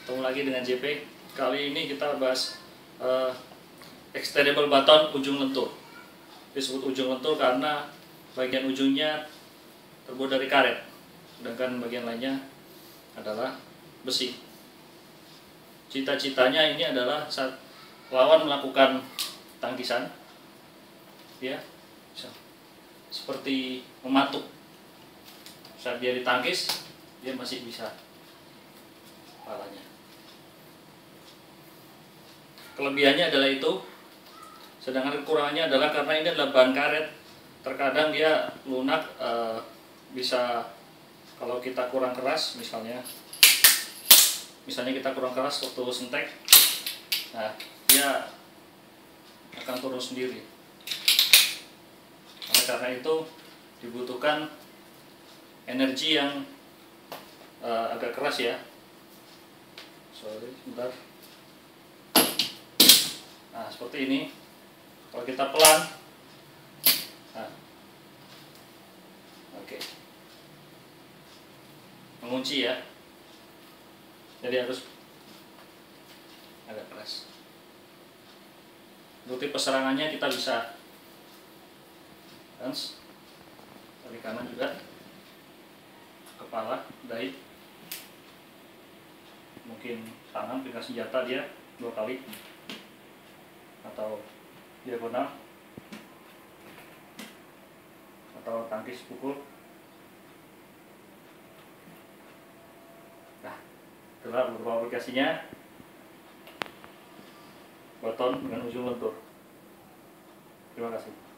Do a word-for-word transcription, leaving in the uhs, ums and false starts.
Ketemu lagi dengan J P. Kali ini kita bahas uh, extendable baton ujung lentur. Disebut ujung lentur karena bagian ujungnya terbuat dari karet, sedangkan bagian lainnya adalah besi. Cita-citanya ini adalah saat lawan melakukan tangkisan, ya seperti mematuk. Saat dia ditangkis, dia masih bisa kepalanya. Kelebihannya adalah itu, sedangkan kekurangannya adalah karena ini adalah bahan karet, terkadang dia lunak, e, bisa kalau kita kurang keras, misalnya misalnya kita kurang keras waktu sentek, nah dia akan turun sendiri. Oleh karena itu dibutuhkan energi yang e, agak keras ya. Sorry, sebentar. Nah, seperti ini. Kalau kita pelan, nah, oke, okay. Mengunci ya. Jadi harus agak keras. Untuk tipe serangannya kita bisa hands, dari kanan juga, kepala, dahi, mungkin tangan pegang senjata dia dua kali, atau diagonal, atau tangkis pukul. Nah, itulah beberapa aplikasinya baton dengan ujung lentur. Terima kasih.